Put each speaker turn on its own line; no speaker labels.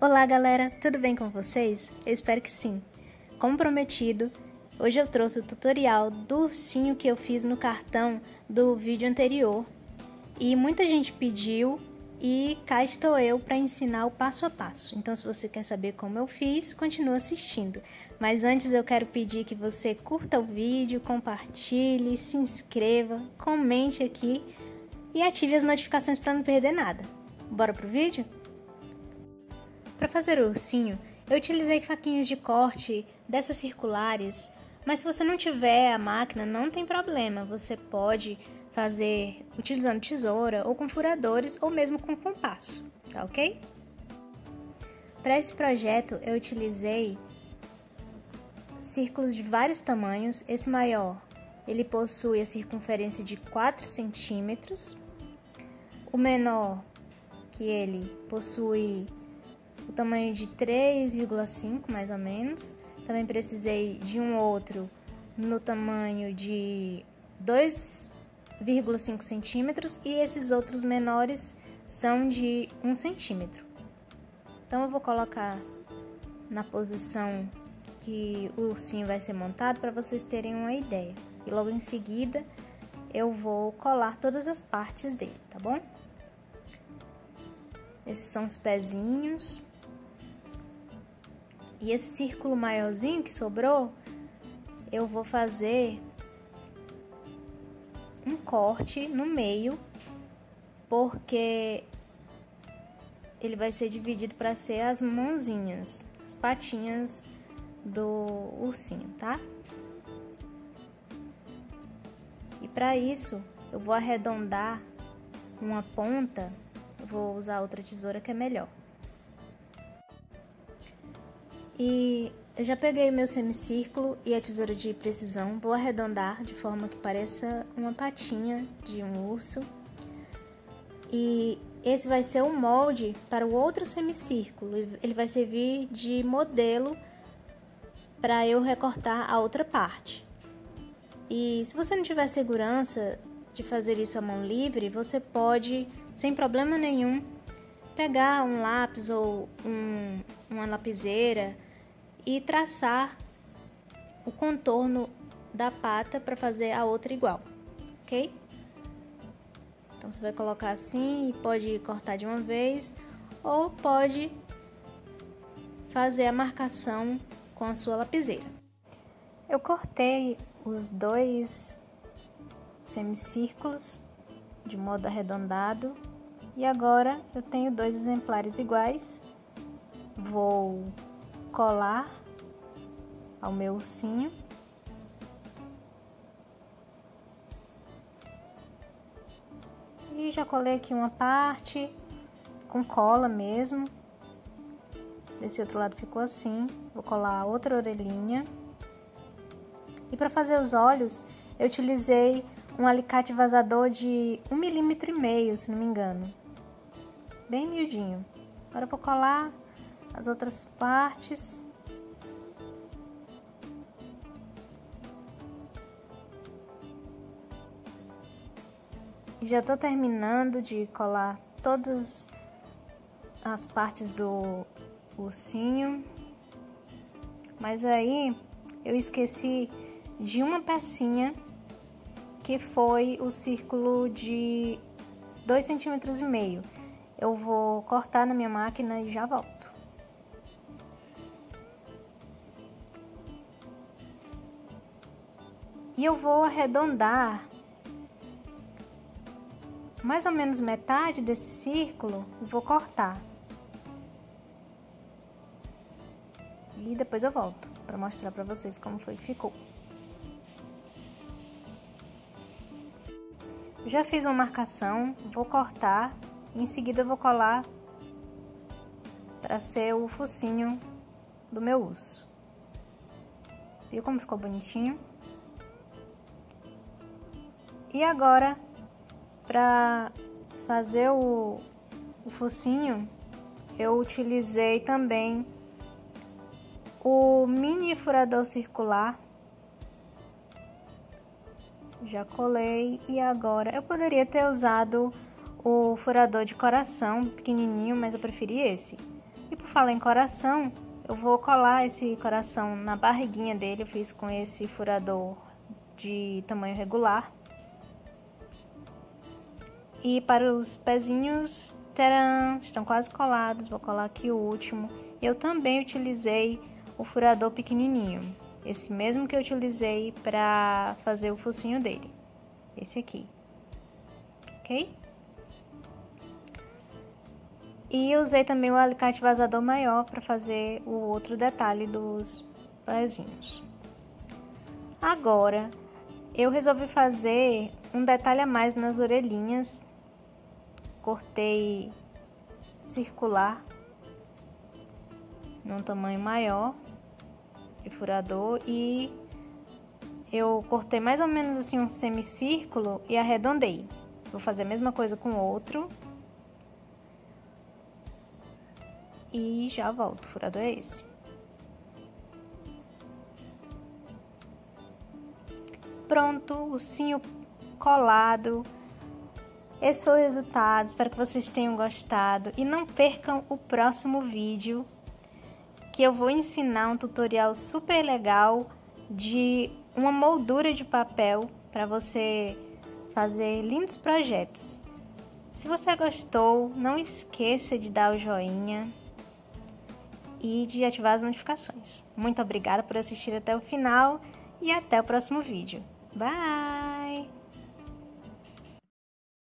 Olá galera, tudo bem com vocês? Eu espero que sim. Como prometido, hoje eu trouxe o tutorial do ursinho que eu fiz no cartão do vídeo anterior. E muita gente pediu e cá estou eu para ensinar o passo a passo. Então se você quer saber como eu fiz, continua assistindo. Mas antes eu quero pedir que você curta o vídeo, compartilhe, se inscreva, comente aqui e ative as notificações para não perder nada. Bora pro vídeo? Para fazer o ursinho, eu utilizei faquinhas de corte dessas circulares, mas se você não tiver a máquina, não tem problema, você pode fazer utilizando tesoura ou com furadores ou mesmo com compasso, tá ok? Para esse projeto eu utilizei círculos de vários tamanhos. Esse maior, ele possui a circunferência de 4 centímetros, o menor que ele possui o tamanho de 3,5 mais ou menos. Também precisei de um outro no tamanho de 2,5 centímetros e esses outros menores são de 1 centímetro. Então eu vou colocar na posição que o ursinho vai ser montado para vocês terem uma ideia. E logo em seguida eu vou colar todas as partes dele, tá bom? Esses são os pezinhos. E esse círculo maiorzinho que sobrou, eu vou fazer um corte no meio, porque ele vai ser dividido para ser as mãozinhas, as patinhas do ursinho, tá? E para isso, eu vou arredondar uma ponta, eu vou usar outra tesoura que é melhor. E eu já peguei o meu semicírculo e a tesoura de precisão, vou arredondar de forma que pareça uma patinha de um urso. E esse vai ser o molde para o outro semicírculo, ele vai servir de modelo para eu recortar a outra parte. E se você não tiver segurança de fazer isso à mão livre, você pode, sem problema nenhum, pegar um lápis ou uma lapiseira e traçar o contorno da pata para fazer a outra igual, ok? Então você vai colocar assim e pode cortar de uma vez ou pode fazer a marcação com a sua lapiseira. Eu cortei os dois semicírculos de modo arredondado e agora eu tenho dois exemplares iguais. Vou colar ao meu ursinho. E já colei aqui uma parte com cola mesmo. Desse outro lado ficou assim. Vou colar a outra orelhinha. E para fazer os olhos, eu utilizei um alicate vazador de 1,5 mm, se não me engano. Bem miudinho. Agora eu vou colar as outras partes. Já tô terminando de colar todas as partes do ursinho, mas aí eu esqueci de uma pecinha que foi o círculo de 2,5 cm. Eu vou cortar na minha máquina e já volto. E eu vou arredondar mais ou menos metade desse círculo e vou cortar. E depois eu volto para mostrar para vocês como foi que ficou. Já fiz uma marcação, vou cortar e em seguida eu vou colar para ser o focinho do meu urso. Viu como ficou bonitinho? E agora, para fazer o focinho, eu utilizei também o mini furador circular. Já colei e agora eu poderia ter usado o furador de coração pequenininho, mas eu preferi esse. E por falar em coração, eu vou colar esse coração na barriguinha dele. Eu fiz com esse furador de tamanho regular. E para os pezinhos, tcharam, estão quase colados. Vou colar aqui o último. Eu também utilizei o furador pequenininho. Esse mesmo que eu utilizei para fazer o focinho dele. Esse aqui. Ok? E usei também o alicate vazador maior para fazer o outro detalhe dos pezinhos. Agora, eu resolvi fazer um detalhe a mais nas orelhinhas. Cortei circular, num tamanho maior, de furador, e eu cortei mais ou menos assim um semicírculo e arredondei. Vou fazer a mesma coisa com o outro. E já volto, o furador é esse. Pronto, o ursinho colado. Esse foi o resultado, espero que vocês tenham gostado. E não percam o próximo vídeo, que eu vou ensinar um tutorial super legal de uma moldura de papel para você fazer lindos projetos. Se você gostou, não esqueça de dar o joinha e de ativar as notificações. Muito obrigada por assistir até o final e até o próximo vídeo. Bye!